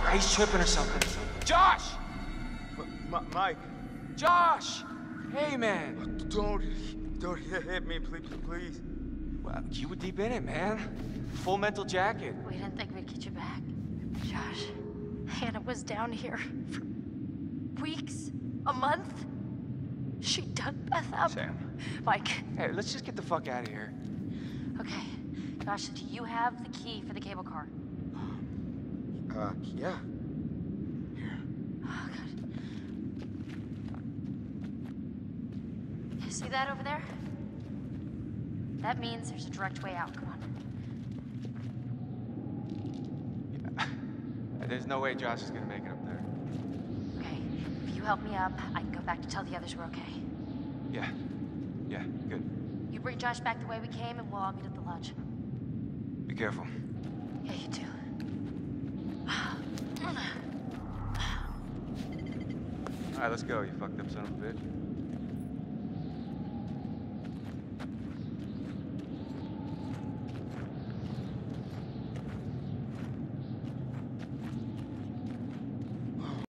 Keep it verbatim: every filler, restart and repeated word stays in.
He's tripping or something. Josh! M Mike. Josh! Hey, man. Don't, don't hit me, please, please. Well, you were deep in it, man. Full mental jacket. We didn't think we'd get you back. Josh, Hannah was down here for weeks, a month. She dug Beth up. Sam. Mike. Hey, let's just get the fuck out of here. Okay. Josh, do you have the key for the cable car? Uh, yeah. Here. Oh, God. You see that over there? That means there's a direct way out. Come on. Yeah. There's no way Josh is gonna make it up there. Okay. If you help me up, I can go back to tell the others we're okay. Yeah. Yeah, good. You bring Josh back the way we came, and we'll all meet at the lodge. Be careful. Yeah, you too. All right, let's go, you fucked up son of a bitch.